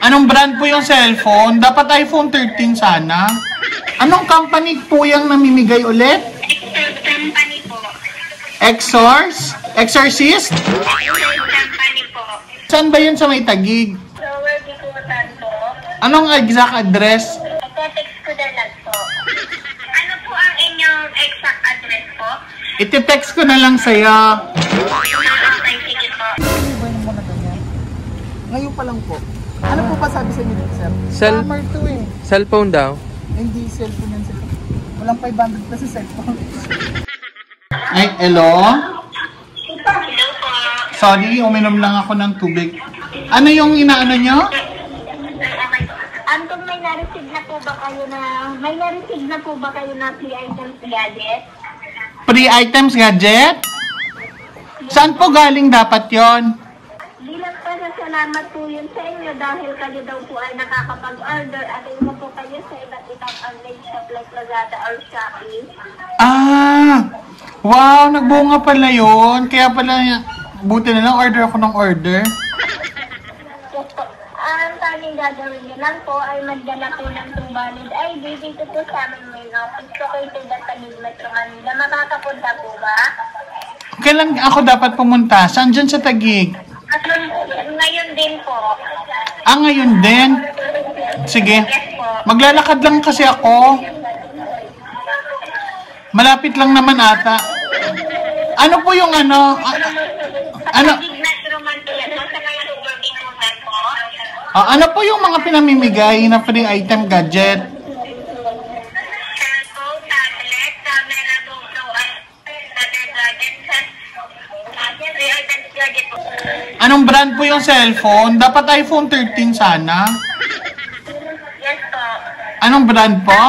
Anong brand po yung cellphone? Dapat iPhone 13 sana. Anong company po yung namimigay ulit? Company po. Exorcist? Company po. Saan ba yun sa may Taguig? Lower Bikutan po. Anong exact address? Ite-text ko na lang po. Ano po ang inyong exact address po? Iti-text ko na lang sa'yo. Okay, sige po. Ngayon pa lang po. Ano po pa sabi sa inyo, sir? Summer to eh. Cellphone daw. Hindi cellphone yan, sir. Walang 500 na sa cellphone. Ay, hello? Hello po. Sorry, uminom lang ako ng tubig. Ano yung inaano nyo? Okay. Anton, may na-receive na po ba kayo na free items gadget? Free items gadget? Saan po galing dapat yon? Bilang pasasalamat po yun sa inyo dahil kayo daw po ay nakakapag-order at iba po kayo sa iba't ibang online shop like Lazada or Shopee. Ah! Wow, nagbunga pala yun. Kaya pala, buti na lang order ako ng order. Yes po. Ang tanging gagawin nyo lang po ay magdala po ng valid ID dito po sa amin main office located at Taguig Metro Manila. Makakapunta po ba? Kailan ako dapat pumunta? Saan dyan sa Taguig? At ngayon din po. Ah, ngayon din? Sige. Yes po. Maglalakad lang kasi ako. Malapit lang naman ata. Ano po yung ano? Ano? Taguig Metro Manila. Sa mga Lower Bikutan po. Ano po yung mga pinamimigay na free item gadget? Cellphone, tablet, camera, GoPro, at other gadgets. Free items gadget po. Anong brand po yung cellphone? Dapat iPhone 13 sana. Yes po. Anong brand po?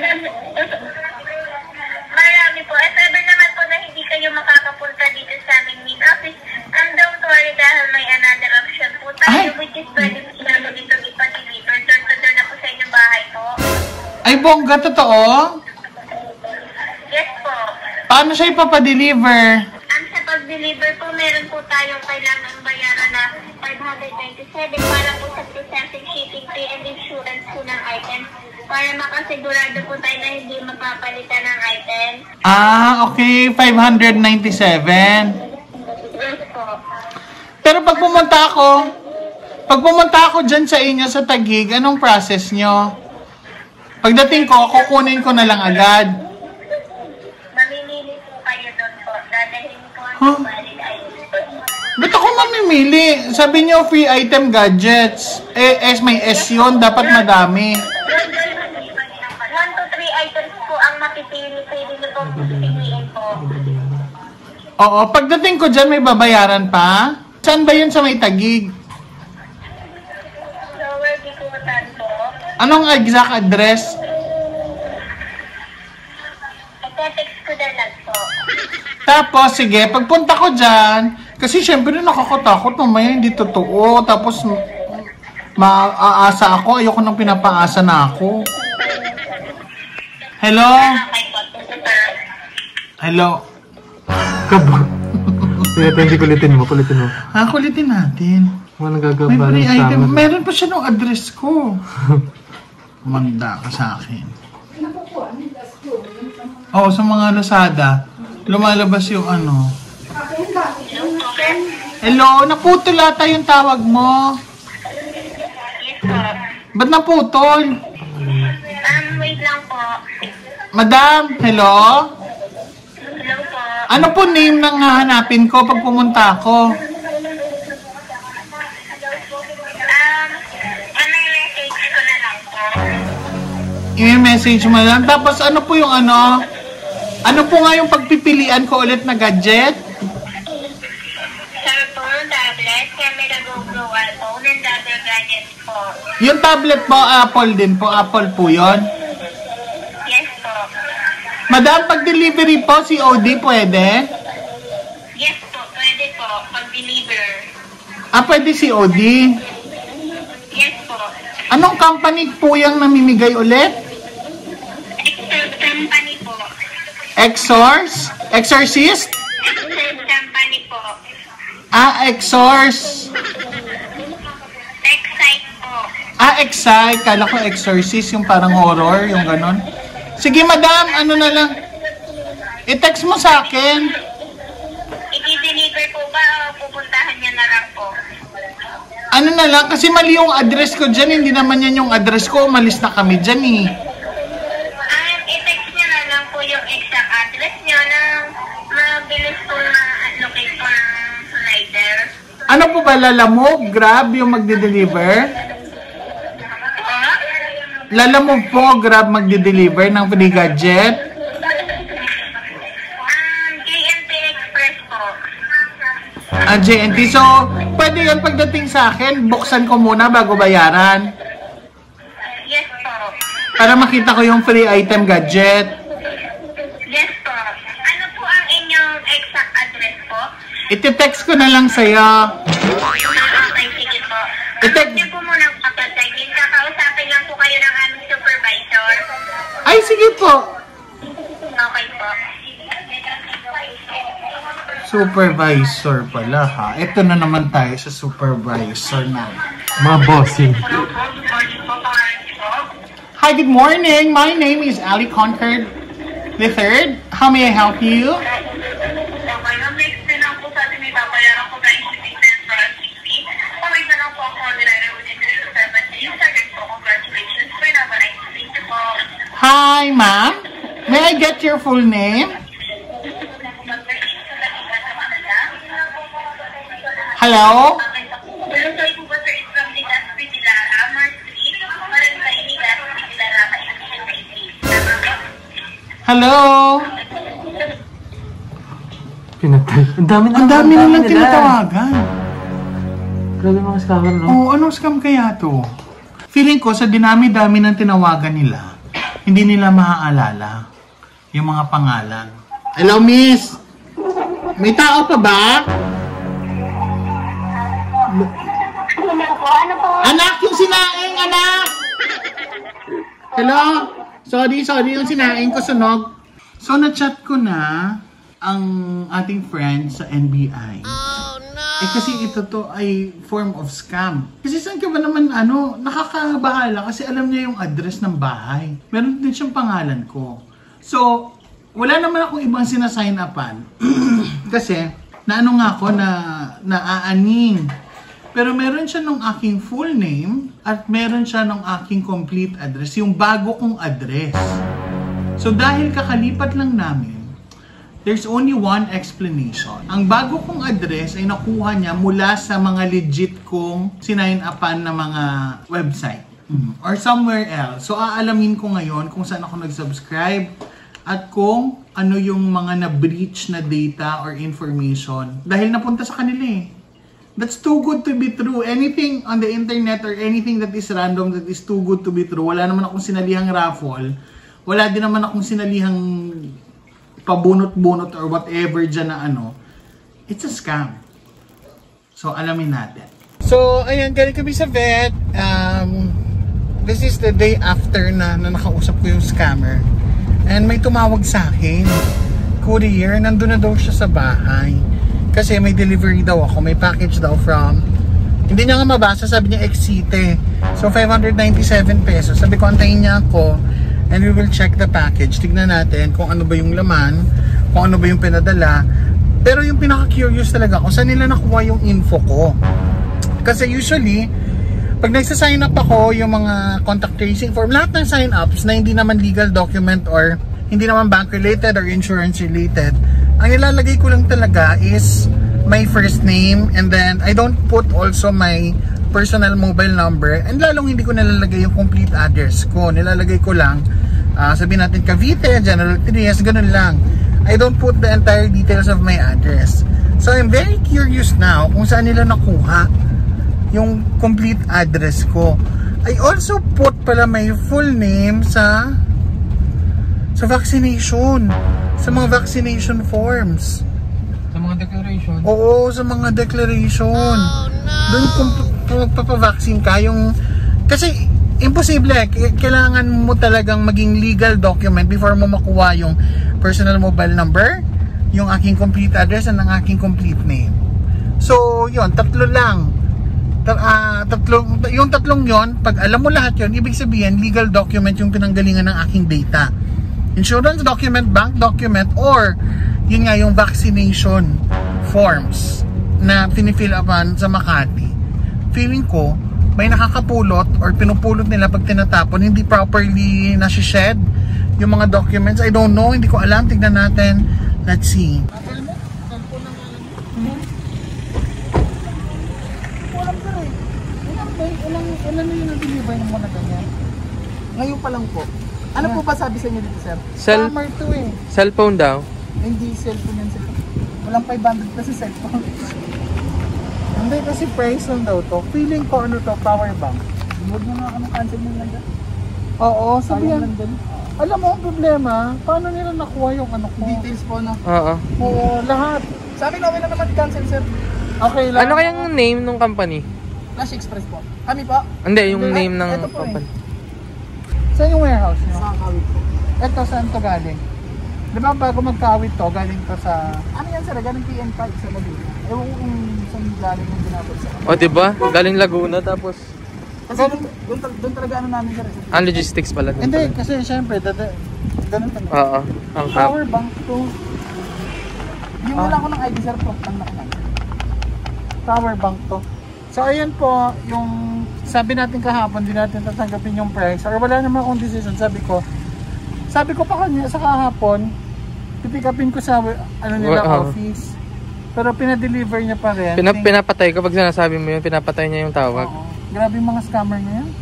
Marami po. Sabi naman po na hindi kayo makakapunta dito sa aming main office. And don't worry dahil may another option po tayo, which is pwede po namin dito ipa-deliver. Door-to-door na po sa inyong bahay po. Ay, bongga, totoo? Yes po. Paano siya ipapadeliver? Ang sa pag-deliver po, meron po tayong kailangan bayaran na 597 para po sa processing, shipping fee, and insurance po ng item para makasigurado po tayo na hindi mapapalitan ng item. Ah, okay. 597. Yes po. Pero pag pumunta ako dyan sa inyo sa Taguig, anong process nyo? Pagdating ko, kukunin ko na lang agad. Mamimili po kayo doon po. Dadalhin po ang Huh? valid ID. Ba't ako mamimili? Sabi nyo, free item gadgets. May S yun. Dapat madami. 1 to 3 items po ang mapipili. Pwede nyo po pipiliin po. Oo, pagdating ko dyan, may babayaran pa? Saan ba yun sa may Taguig? Lower Bikutan po. Anong exact address? Ite-text ko na lang po. Tapos, sige, pagpunta ko dyan, kasi syempre nakakatakot, mamaya hindi totoo. Tapos, maaasa ako, ayoko nang pinapaasa na ako. Hello? Okay po. Hello? Kaba. Hindi kulitin mo. Kulitin natin. Walang May gagabalan free sa item. amin. Meron pa siya ng address ko. Manda ka sa akin. Oo, sa mga Lazada, lumalabas yung ano. Hello, naputol ata yung tawag mo. Yes po. Ba't naputol? Wait lang po. Madam, hello? Hello po. Ano po name ng hahanapin ko pag pumunta ako? Message ko na lang po. I-message mo lang. Tapos ano po yung ano? Ano po nga yung pagpipilian ko ulit na gadget? Cellphone, tablet, camera, GoPro, iPhone, and other gadgets po. Yung tablet po, Apple din po. Apple po yon. Yes po. Madam, pag delivery po, COD pwede? Yes po, pwede po. Pag-deliver. Pwede COD. Yes po. Anong company po yung namimigay ulit? Company po. Exorcist? Company po. Exors. Excite po. Excite. Kala ko exorcist, yung parang horror, yung ganon. Sige, madam, ano na lang. I-text mo sa akin. I-deliver po ba o pupuntahan niya na lang po? Ano na lang, kasi mali yung address ko dyan. Hindi naman yan yung address ko. Umalis na kami dyan eh. I-text niya na lang po yung exact address niyo nang mabilis po ma-locate po ng rider. Ano po ba, Lalamove? Grab yung magde-deliver? Lalamove po, Grab magde-deliver ng free gadget? JNT Express po. JNT. So, pwede yun pagdating sa akin, buksan ko muna bago bayaran. Yes po. Para makita ko yung free item gadget. Yes po. Ano po ang inyong exact address po? Iti-text ko na lang sa'yo. Okay, sige po. Huwag niyo po munang papatagin. Kakausapin lang po kayo ng aming supervisor. Ay, sige po. Okay po. Supervisor pala ha. Ito na naman tayo sa supervisor na. Mga bossing. Hi, good morning. My name is Ali Concord III. How may I help you? Okay, next na lang po sa atin may babayaran po tayong shipping center for 60. Okay na lang po ako nilala within 3 to 7 days. Again po, congratulations po. Thank you po. Hi, ma'am. May I get your full name? Hello? Hello? Pinatay. Ang dami na lang tinatawagan. Grabe mga scammer, no? Oo, anong scam kaya to? Feeling ko sa dinami-dami ng tinawagan nila, hindi nila maaalala yung mga pangalan. Hello, miss? May tao pa ba? Anak, yung sinaing, anak! Hello? Sorry, yung sinaing ko sunog. So, na-chat ko na ang ating friend sa NBI. Oh, no! Kasi ito to ay form of scam. Kasi saan ka ba naman, nakakabahala kasi alam niya yung address ng bahay. Meron din siyang pangalan ko. So, wala naman akong ibang sinasign upan. Kasi, naano nga ako na naaaning. Pero meron siya nung aking full name at meron siya nung aking complete address, yung bago kong address. So dahil kakalipat lang namin, there's only one explanation. Ang bago kong address ay nakuha niya mula sa mga legit kong sinign upan na mga website or somewhere else. So aalamin ko ngayon kung saan ako nag-subscribe at kung ano yung mga na-breach na data or information dahil napunta sa kanila eh. That's too good to be true. Anything on the internet or anything that is random that is too good to be true. Wala naman akong sinalihang raffle. Wala din naman akong sinalihang pabunot-bunot or whatever dyan na It's a scam. So, alamin natin. So, ayan, galing kami sa vet. This is the day after na nakausap ko yung scammer. And may tumawag sa akin. Courier, nandun na daw siya sa bahay. Kasi may delivery daw ako, may package daw from, hindi niya nga mabasa, sabi niya Exite. So 597 pesos. Sabi ko, antayin niya ako and we will check the package. Tignan natin kung ano ba yung laman, kung ano ba yung pinadala. Pero yung pinaka-curious talaga kung saan nila nakuha yung info ko. Kasi usually, pag nagsa-sign up ako, yung mga contact tracing form, lahat ng sign ups na hindi naman legal document or hindi naman bank related or insurance related, ang ilalagay ko lang talaga is my first name and then I don't put also my personal mobile number and lalong hindi ko nilalagay yung complete address ko. Nilalagay ko lang, sabihin natin Cavite, General Trias, ganun lang. I don't put the entire details of my address. So I'm very curious now kung saan nila nakuha yung complete address ko. I also put pala my full name sa vaccination. Sa mga vaccination forms. Sa mga declaration? Oo, sa mga declaration. Oh, no. Doon kung magpapavaccine ka, kasi imposible, kailangan mo talagang maging legal document before mo makuha yung personal mobile number, yung aking complete address, and ang aking complete name. So, yun, tatlo lang. Yung tatlong yon, pag alam mo lahat yon, ibig sabihin legal document yung pinanggalingan ng aking data. Insurance document, bank document, or yun nga yung vaccination forms na pinifill upan sa Makati. Feeling ko may nakakapulot or pinupulot nila pag tinatapon, hindi properly nasi-shed yung mga documents. I don't know, hindi ko alam, tignan natin. Let's see. Ilan na yung nag-deliver ng mga ganyan? Ngayon pa lang po. Ano po ba sabi sa inyo dito, sir? Summer to eh. Cellphone daw. Hindi cellphone yan, sir. Walang 500 kasi cellphone. Hindi kasi price lang daw to. Feeling ko ano to, power bank. Huwag mo nga cancel mo lang dyan. Oo, sabi Sayang yan. lang din. Alam mo ang problema, paano nila nakuha yung ano ko? Details po, no? Oo. Oo, lahat. Sa amin, okay lang naman cancel, sir. Okay lang. Ano kayang name ng company? Flash Express po. Kami po. Hindi, yung Hindi, name ng ito po company. Saan yung warehouse nyo? Sa Kawit po. Ito, saan to galing? Di ba bago magkawit to, galing to sa... Ano yan, sir? Galing PN5 sa Laguna. Ewan ko kung saan galing yung ginapot sa O, diba? Galing Laguna, tapos... Kasi doon talaga ano namin, sir. Ang logistics pala. dun Hindi, pala. kasi syempre, ganun talaga. Oo. Ang hub. Power bank to. Yung wala ko ng ID, sir, prop lang na naman. Power bank to. So, ayan po, yung sabi natin kahapon, di natin tatanggapin yung price. Or wala naman akong decision. Sabi ko pa kanya sa kahapon, pipick-upin ko sa ano nila office. Pero pinadeliver niya pa rin. Pinapatay ko pag sinasabi mo yun, pinapatay niya yung tawag. Oo. Grabe yung mga scammer na yan.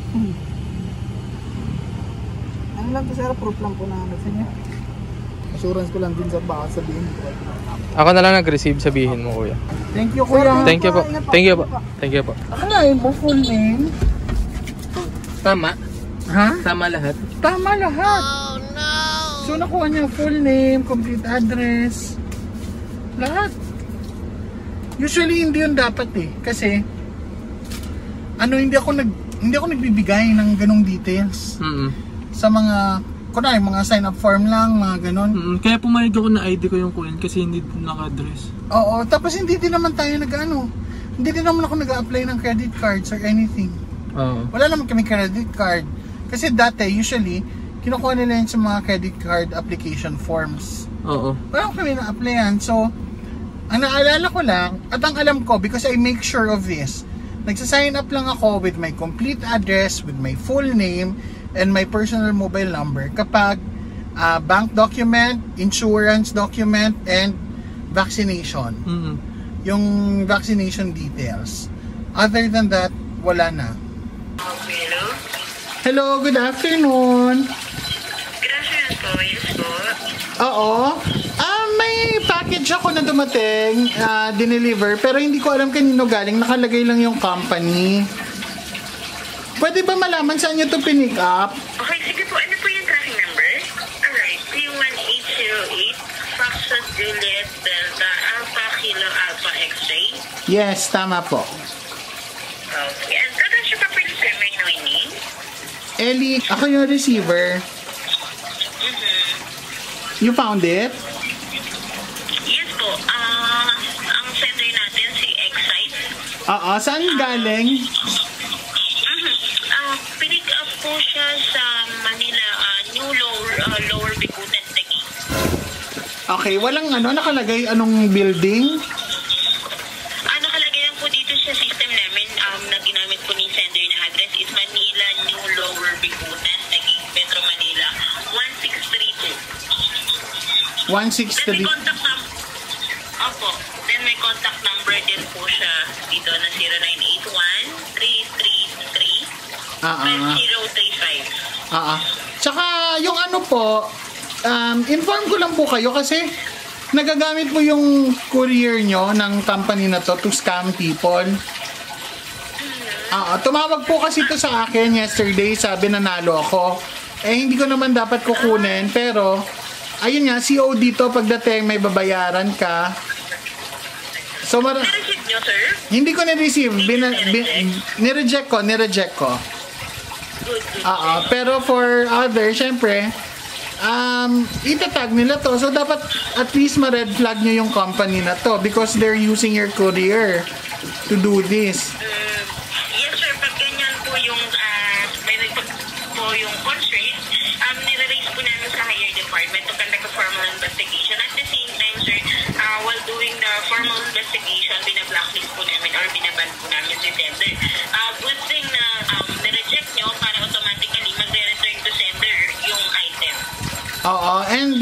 Ano lang to, sir? Proof lang po na ano. Sige. Assurance ko lang din sa baka sabihin ko. Ako na lang nag-receive, sabihin mo, kuya. Thank you, kuya. Thank you po. Thank you po. Thank you po. Akalain mo full name? Tama? Ha? Tama lahat? Tama lahat. Oh no! So nakuha niya full name, complete address, lahat. Usually hindi yun dapat eh, kasi hindi ako nagbibigay ng ganong details sa mga kunwari mga sign up form lang, mga ganon. Kaya pumayag ako na ID ko yung coin kasi hindi naka-address. Oo, tapos hindi din naman tayo hindi din naman ako nag-a-apply ng credit cards or anything. Oo. Wala naman kami credit card. Kasi dati, usually, kinukuha nila yun sa mga credit card application forms. Oo. Wala kami na-applyan. So, ang naalala ko lang, at ang alam ko, because I make sure of this, nagsasign up lang ako with my complete address, with my full name, and my personal mobile number kapag bank document, insurance document, and vaccination. Yung vaccination details. Other than that, wala na. Hello? Hello, good afternoon. Good afternoon po, yes po. Oo. May package ako na dumating, dineliver, pero hindi ko alam kanino galing. Nakalagay lang yung company. Pwede ba malaman saan nyo ito pinick up? Okay, sige po. Ano po yung tracking number? Alright, 31808 Foxtrot Juliet Delta Alpha Kilo Alpha X-ray. Yes, tama po. Okay, and what is your proper server name? Ellie, ako yung receiver. You found it? Yes po. Ang sender natin si Excite. Oo, saan galing? Pinick up po siya sa Manila, New Lower Bicutan, Taguig. Okay, walang nakalagay anong building? Nakalagay lang po dito sa system namin, na ginamit po ni sender na address is Manila, New Lower Bicutan, Taguig, Metro Manila, 1632. 163. Then may contact number. Opo. Then may contact number din po siya dito na 0981-333-5035. Tsaka yung po, inform ko lang po kayo kasi nagagamit po yung courier nyo ng company na to scam people. Tumawag po kasi ito sa akin yesterday, sabi nanalo ako. Hindi ko naman dapat kukunin, pero ayun nga, COD to, pagdating may babayaran ka. So, Na-receive nyo, sir? hindi ko na-receive. Nireject ko. Good. Pero for others, syempre, itatag nila to. So, dapat at least ma-red flag nyo yung company na to because they're using your courier to do this. yung concern, nire-raise po namin sa higher department to conduct a formal investigation. At the same time, sir, while doing the formal investigation, binablacklist po namin or binaban po namin si sender. Good thing na nireject nyo para automatically magre-return to sender yung item. And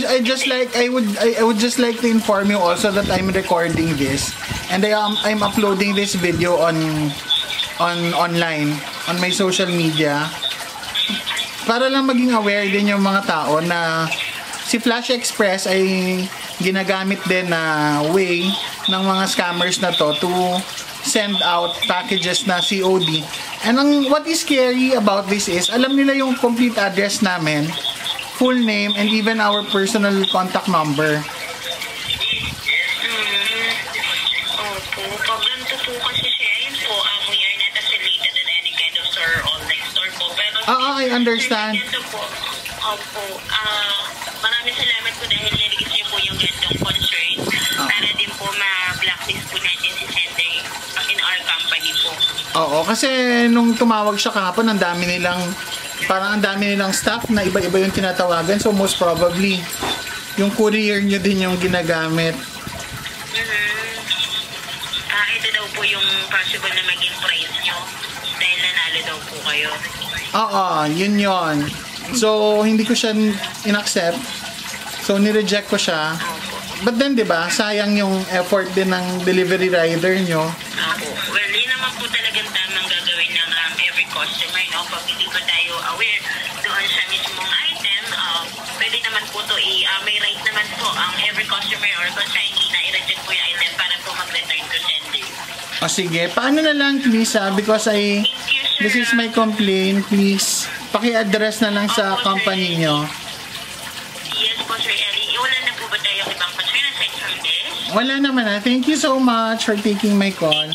I would just like to inform you also that I'm recording this and I'm uploading this video online on my social media para lang maging aware din yung mga tao na si Flash Express ay ginagamit din na way ng mga scammers na to send out packages na COD. And what is scary about this is alam nila yung complete address namin, full name, and even our personal contact number. Opo, pag ganito po kasi siya, yun po, we are not affiliated in any kind of store or online store po. Pero I understand. ganito po, opo, maraming salamat po dahil nirigis niyo po yung gantong concern para din po ma-blacklist po natin si sender in our company po. Oo, kasi nung tumawag siya kahapon, ang dami nilang staff na iba-iba yung tinatawagan. So most probably, yung courier nyo din yung ginagamit. Ito daw po yung possible na maging price nyo dahil nanalo daw po kayo. Oo, yun. So, hindi ko siya in-accept. So, nireject ko siya. But then, di ba, sayang yung effort din ng delivery rider nyo. Well, yun naman po talagang tamang gagawin ng every customer, no? Pag hindi pa tayo aware doon sa mismong item, pwede naman po to may right naman po ang every customer or consignee na i-reject po yung item para po mag-return to sender. O sige, paano na lang please because Thank you, sir. this is my complaint, please. Paki-address na lang sa company nyo. Yes po, Sir Ellie. Wala na po ba tayong ibang concern aside from this? Wala naman na. Thank you so much for taking my call.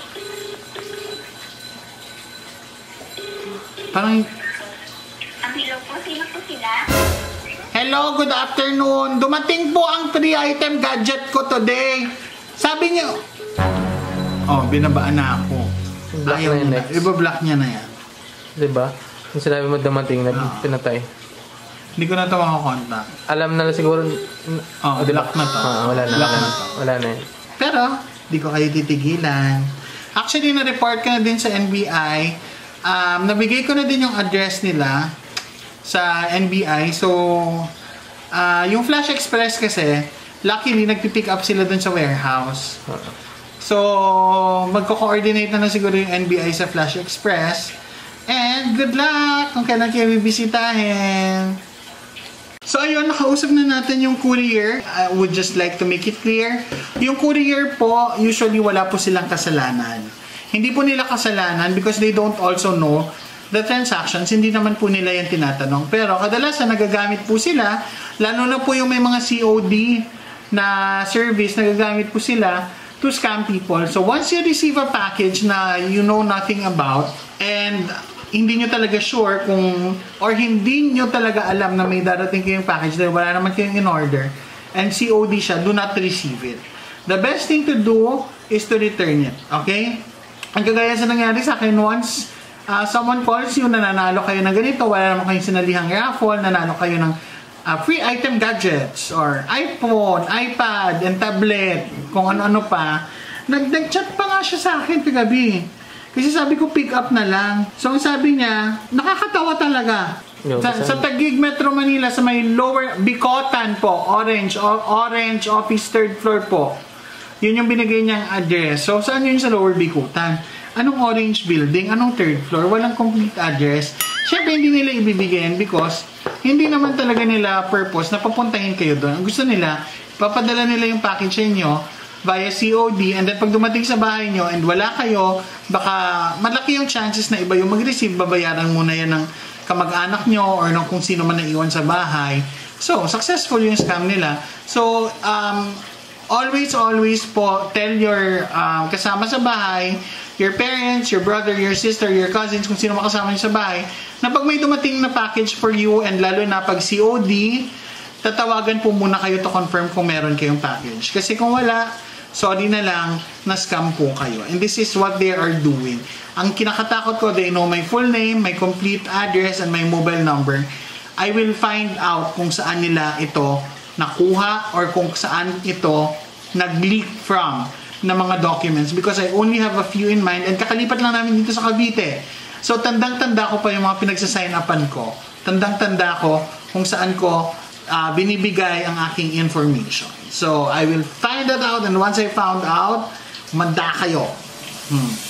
Parang, Hello po, sino po sila? hello, good afternoon. Dumating po ang 3-item gadget ko today. Sabi niyo, binabaan na ako. Block na yun next. Iba-block niya na yan. Diba? Yung sinabi mo dumating na pinatay. Hindi ko na ito makakontak. Alam na siguro. Block na to. Wala na. Block na to. Wala na yun. Pero, di ko kayo titigilan. Actually, na-report ko na din sa NBI. Nabigay ko na din yung address nila sa NBI. So, yung Flash Express kasi, luckily, nagpipick up sila dun sa warehouse. So, magko-coordinate na siguro yung NBI sa Flash Express. And good luck kung kailan kayo bibisitahin. So, ayun, nakausap na natin yung courier. I would just like to make it clear. Yung courier po, usually wala po silang kasalanan. Hindi po nila kasalanan because they don't also know the transactions. Hindi naman po nila yan tinatanong. Pero kadalasan nagagamit po sila, lalo na po yung may mga COD na service, nagagamit po sila to scam people. So once you receive a package na you know nothing about and hindi nyo talaga sure kung or hindi nyo talaga alam na may darating kayong package dahil wala naman kayong in order and COD siya, do not receive it. The best thing to do is to return it. Okay? Ang kagaya sa nangyari sa akin once someone calls you, nanalo kayo ng ganito, wala naman kayong sinalihang raffle, nanalo kayo ng free item gadgets or iPhone, iPad, and tablet, kung ano-ano pa. Nag-chat pa nga siya sa akin kagabi. Kasi sabi ko pick up na lang. So ang sabi niya, nakakatawa talaga. Sa Taguig Metro Manila, sa may lower Bicotan po, Orange office 3rd floor po. Yun yung binigay niyang address. So saan yun sa lower Bicotan? Anong Orange building? Anong 3rd floor? Walang complete address. Siyempre hindi nila ibibigyan because hindi naman talaga nila purpose na papuntahin kayo doon. Ang gusto nila, papadala nila yung package sa inyo via COD and then pag dumating sa bahay nyo and wala kayo, baka malaki yung chances na iba yung mag-receive, babayaran muna yan ng kamag-anak nyo or ng kung sino man naiwan sa bahay. So, successful yung scam nila. So, always po, tell your kasama sa bahay, your parents, your brother, your sister, your cousins, kung sino makasama nyo sa bahay, na pag may dumating na package for you and lalo na pag COD, tatawagan po muna kayo to confirm kung meron kayong package. Kasi kung wala, sorry na lang, na-scam po kayo. And this is what they are doing. Ang kinakatakot ko, they know my full name, my complete address, and my mobile number. I will find out kung saan nila ito nakuha or kung saan ito nag-leak from na mga documents because I only have a few in mind and kakalipat lang namin dito sa Cavite. So tandang-tanda ko pa yung mga pinagsasign upan ko. Tandang-tanda ko kung saan ko binibigay ang aking information. So I will find that out and once I found out, manda kayo.